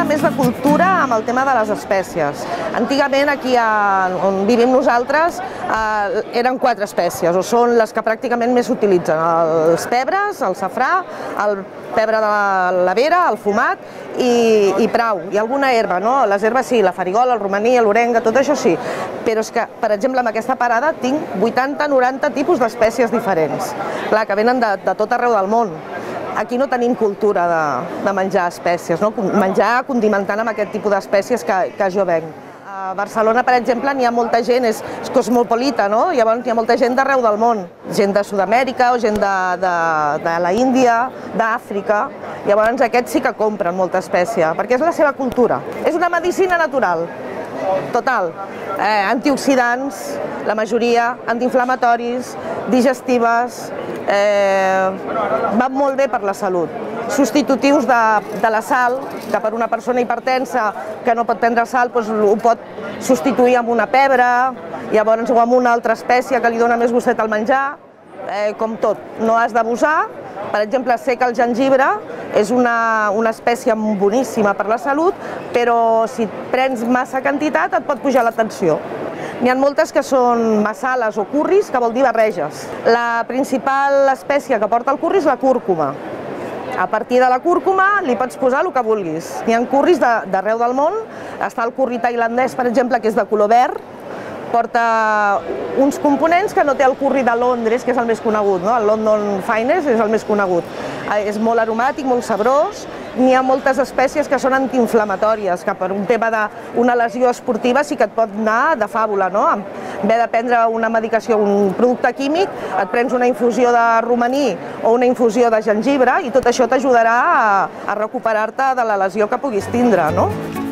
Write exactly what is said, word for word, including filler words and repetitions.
més de cultura amb el tema de les espècies. Antigament, aquí on vivim nosaltres, eren quatre espècies, o són les que pràcticament més s'utilitzen. Els pebres, el safrà, el pebre de la vera, el fumat i prou. Hi ha alguna herba, no? Les herbes sí, la farigola, el romaní, l'orenga, tot això sí. Però és que, per exemple, en aquesta parada tinc vuitanta noranta tipus d'espècies diferents. Clar, que venen de tot arreu del món. Aquí no tenim cultura de menjar espècies, menjar condimentant amb aquest tipus d'espècies que jo venc. A Barcelona, per exemple, n'hi ha molta gent, és cosmopolita, no? Llavors hi ha molta gent d'arreu del món, gent de Sud-amèrica o gent de la Índia, d'Àfrica. Llavors aquests sí que compren molta espècie, perquè és la seva cultura. És una medicina natural, total. Antioxidants, la majoria, antiinflamatoris, digestives, van molt bé per la salut. Substitutius de la sal, que per una persona hipertensa que no pot prendre sal, ho pot substituir amb una pebre, llavors o amb una altra espècie que li dona més gustet al menjar, com tot. No has d'abusar. Per exemple, sé que el gengibre és una espècie boníssima per la salut, però si prens massa quantitat et pot pujar la tensió. N'hi ha moltes que són masales o curris, que vol dir barreges. La principal espècie que porta el curri és la cúrcuma. A partir de la cúrcuma li pots posar el que vulguis. N'hi ha curris d'arreu del món. Està el curri tailandès, per exemple, que és de color verd. Porta uns components que no té el curri de Londres, que és el més conegut, el London Finest és el més conegut. És molt aromàtic, molt sabrós. N'hi ha moltes espècies que són antiinflamatòries, que per un tema d'una lesió esportiva sí que et pot anar de fàbula, no? En vez de prendre una medicació, un producte químic, et prens una infusió de romaní o una infusió de gengibre i tot això t'ajudarà a recuperar-te de la lesió que puguis tindre, no?